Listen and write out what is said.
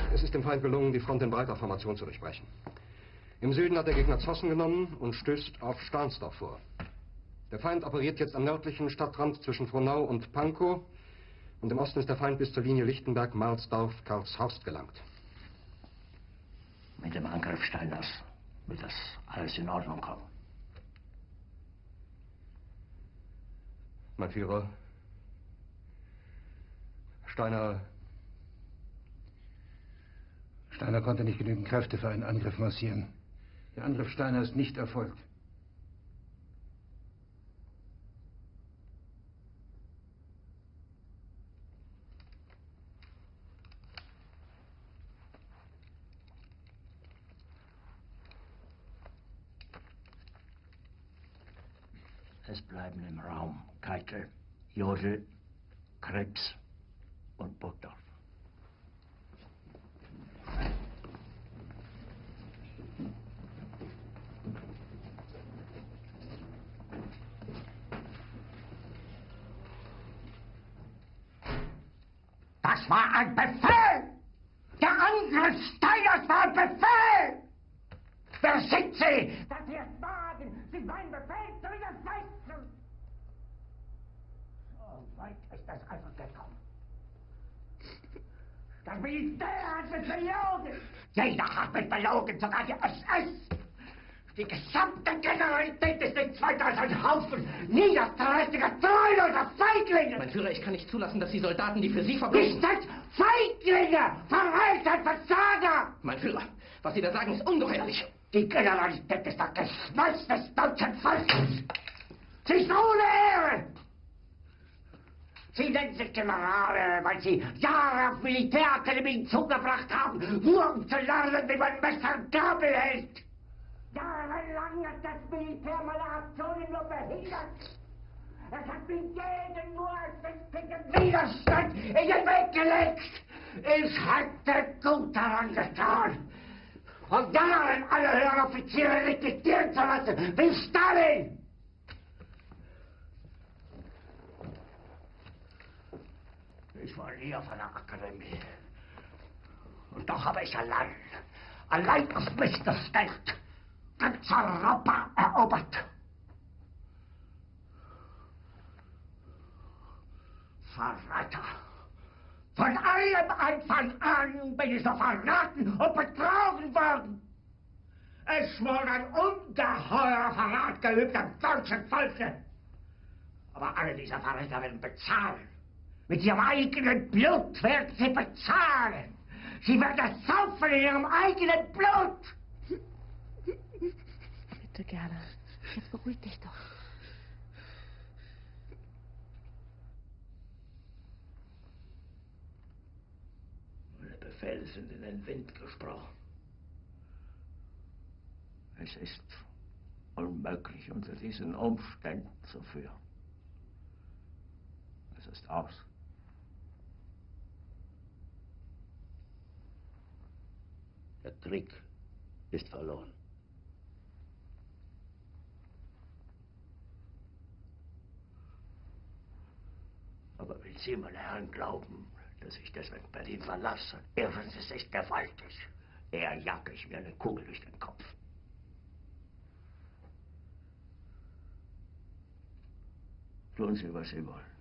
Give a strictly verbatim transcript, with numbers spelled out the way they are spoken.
Es ist dem Feind gelungen, die Front in breiter Formation zu durchbrechen. Im Süden hat der Gegner Zossen genommen und stößt auf Stahnsdorf vor. Der Feind operiert jetzt am nördlichen Stadtrand zwischen Frohnau und Pankow. Und im Osten ist der Feind bis zur Linie Lichtenberg-Marsdorf-Karlshorst gelangt. Mit dem Angriff Steiners wird das alles in Ordnung kommen. Mein Führer, Steiner... Steiner konnte nicht genügend Kräfte für einen Angriff massieren. Der Angriff Steiner ist nicht erfolgt. Es bleiben im Raum Keitel, Jodl, Krebs und Burgdorf. Das war ein Befehl! Der Angriff Steiners war ein Befehl! Wer sind Sie, dass Sie es wagen, sich meinen Befehl zu widersetzen? So weit ist das also gekommen. Das Militär hat mich belogen. Jeder hat mich belogen, sogar die S S. Die gesamte Generalität ist nichts weiter als ein Haufen niederträchtiger, treuloser Feiglinge! Mein Führer, ich kann nicht zulassen, dass die Soldaten, die für Sie verbringen... Nicht als Feiglinge! Verreiter, Versager! Mein Führer, was Sie da sagen, ist ungeheuerlich. Die Generalität ist das Geschmeiß des deutschen Volkes! Sie ist ohne Ehre! Sie nennen sich Generale, weil Sie Jahre auf Militärakademien zugebracht haben, nur um zu lernen, wie man Messer und Gabel hält! Jahrelang hat das Militär meine Aktionen nur behindert. Es hat mir jeden nur ersichtlichen Widerstand in den Weg gelegt. Ich hätte gut daran getan, von Jahren alle höheren Offiziere liquidieren zu lassen, wie Stalin. Ich war nie auf einer Akademie. Und doch habe ich allein, allein auf mich gestellt, ganz Europa erobert. Verräter! Von allem Anfang an bin ich so verraten und betrogen worden. Es wurde ein ungeheurer Verrat geübt am deutschen Volke. Aber alle diese Verräter werden bezahlen. Mit ihrem eigenen Blut werden sie bezahlen. Sie werden es saufen in ihrem eigenen Blut. Bitte gerne. Jetzt beruhig dich doch. Meine Befehle sind in den Wind gesprochen. Es ist unmöglich, unter diesen Umständen zu führen. Es ist aus. Der Krieg ist verloren. Aber wenn Sie, meine Herren, glauben, dass ich deswegen Berlin verlasse, irren Sie sich gewaltig. Eher jage ich mir eine Kugel durch den Kopf. Tun Sie, was Sie wollen.